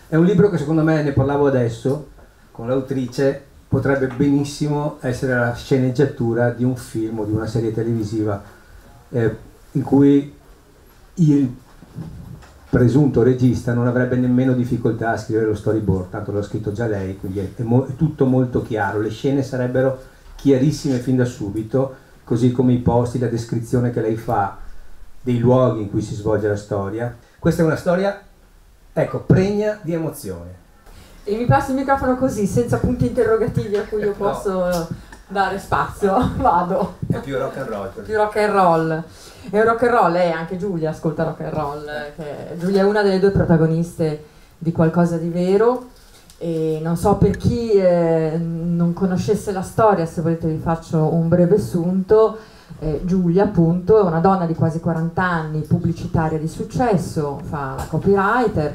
È un libro che secondo me, ne parlavo adesso con l'autrice, potrebbe benissimo essere la sceneggiatura di un film o di una serie televisiva in cui il presunto regista non avrebbe nemmeno difficoltà a scrivere lo storyboard, tanto l'ha scritto già lei, quindi è tutto molto chiaro, le scene sarebbero chiarissime fin da subito, così come i posti, la descrizione che lei fa dei luoghi in cui si svolge la storia. Questa è una storia, ecco, pregna di emozione. E mi passi il microfono così, senza punti interrogativi a cui io posso dare spazio, vado. È più rock and roll. Più rock and roll. È un rock and roll, anche Giulia ascolta rock and roll. Giulia è una delle due protagoniste di Qualcosa di vero. E non so, per chi non conoscesse la storia, se volete vi faccio un breve assunto. Giulia appunto è una donna di quasi 40 anni, pubblicitaria di successo, fa la copywriter,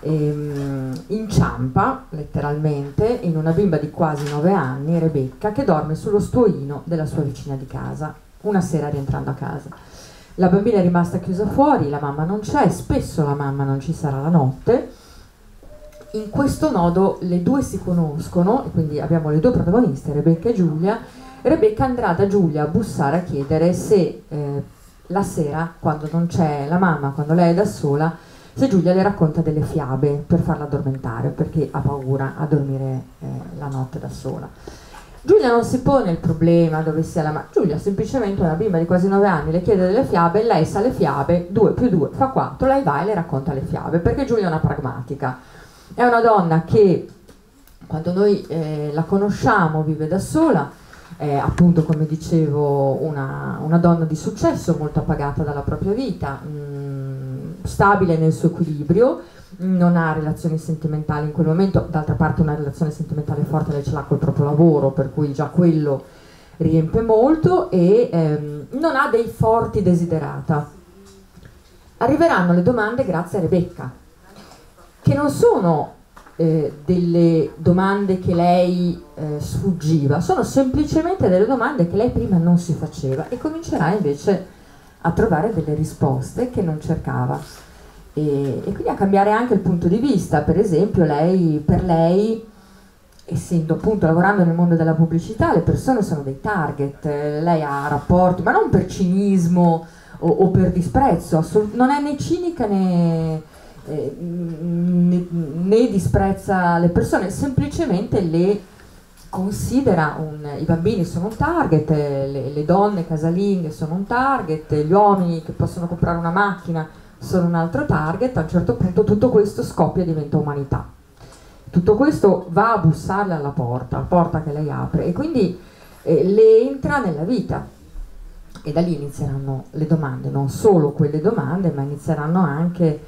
inciampa letteralmente in una bimba di quasi 9 anni, Rebecca, che dorme sullo stuoino della sua vicina di casa, una sera rientrando a casa. La bambina è rimasta chiusa fuori, la mamma non c'è, spesso la mamma non ci sarà la notte. In questo nodo le due si conoscono, e quindi abbiamo le due protagoniste, Rebecca e Giulia. Rebecca andrà da Giulia a bussare a chiedere se la sera, quando non c'è la mamma, quando lei è da sola, se Giulia le racconta delle fiabe per farla addormentare, perché ha paura a dormire la notte da sola. Giulia non si pone il problema dove sia la mamma, Giulia semplicemente una bimba di quasi 9 anni, le chiede delle fiabe, lei sa le fiabe, 2 più 2 fa 4, lei va e le racconta le fiabe, perché Giulia è una pragmatica, è una donna che quando noi la conosciamo vive da sola, è appunto, come dicevo, una donna di successo, molto appagata dalla propria vita, stabile nel suo equilibrio, non ha relazioni sentimentali in quel momento, d'altra parte una relazione sentimentale forte lei ce l'ha col proprio lavoro, per cui già quello riempie molto, e non ha dei forti desiderata. Arriveranno le domande grazie a Rebecca, che non sono delle domande che lei sfuggiva, sono semplicemente delle domande che lei prima non si faceva, e comincerà invece a trovare delle risposte che non cercava, e quindi a cambiare anche il punto di vista. Per esempio, per lei, essendo appunto lavorando nel mondo della pubblicità, le persone sono dei target, lei ha rapporti, ma non per cinismo o per disprezzo, non è né cinica né disprezza le persone, semplicemente le considera i bambini sono un target, le donne casalinghe sono un target, gli uomini che possono comprare una macchina sono un altro target. A un certo punto tutto questo scoppia e diventa umanità. Tutto questo va a bussarle alla porta, la porta che lei apre, e quindi le entra nella vita, e da lì inizieranno le domande, non solo quelle domande, ma inizieranno anche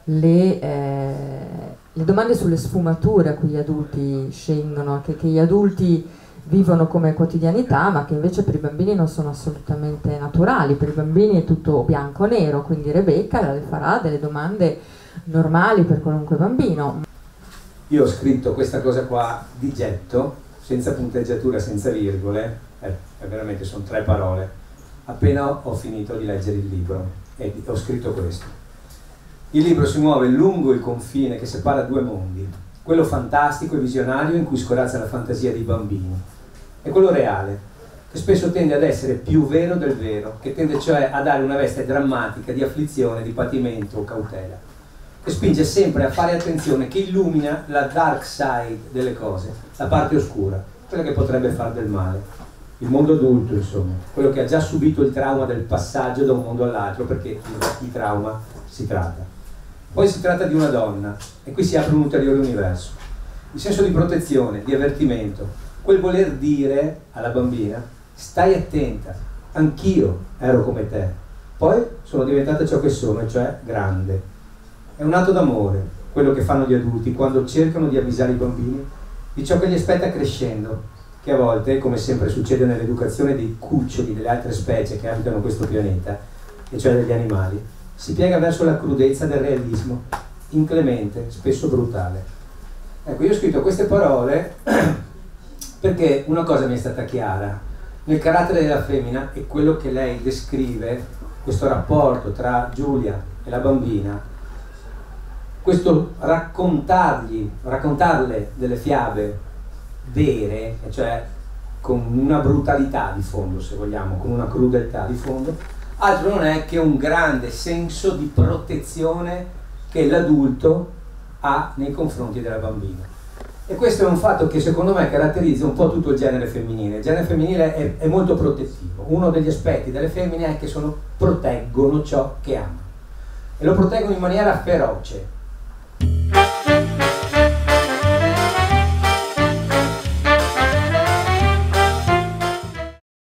le domande sulle sfumature a cui gli adulti scendono, che gli adulti vivono come quotidianità, ma che invece per i bambini non sono assolutamente naturali. Per i bambini è tutto bianco o nero, quindi Rebecca le farà delle domande normali per qualunque bambino. Io ho scritto questa cosa qua di getto, senza punteggiatura, senza virgole, veramente sono 3 parole, appena ho finito di leggere il libro, e ho scritto questo. Il libro si muove lungo il confine che separa 2 mondi, quello fantastico e visionario in cui scorazza la fantasia dei bambini, e quello reale, che spesso tende ad essere più vero del vero, che tende cioè a dare una veste drammatica di afflizione, di patimento o cautela, che spinge sempre a fare attenzione, che illumina la dark side delle cose, la parte oscura, quella che potrebbe far del male. Il mondo adulto, insomma, quello che ha già subito il trauma del passaggio da un mondo all'altro, perché di trauma si tratta. Poi si tratta di una donna, e qui si apre un ulteriore universo. Il senso di protezione, di avvertimento, quel voler dire alla bambina: stai attenta, anch'io ero come te, poi sono diventata ciò che sono, cioè grande. È un atto d'amore, quello che fanno gli adulti quando cercano di avvisare i bambini di ciò che li aspetta crescendo, che a volte, come sempre succede nell'educazione dei cuccioli delle altre specie che abitano questo pianeta, e cioè degli animali, si piega verso la crudezza del realismo, inclemente, spesso brutale. Ecco, io ho scritto queste parole perché una cosa mi è stata chiara: nel carattere della femmina e quello che lei descrive, questo rapporto tra Giulia e la bambina, questo raccontarle delle fiabe vere, cioè con una brutalità di fondo, se vogliamo, con una crudeltà di fondo, altro non è che un grande senso di protezione che l'adulto ha nei confronti della bambina. E questo è un fatto che secondo me caratterizza un po' tutto il genere femminile. Il genere femminile è molto protettivo. Uno degli aspetti delle femmine è che proteggono ciò che amano, e lo proteggono in maniera feroce.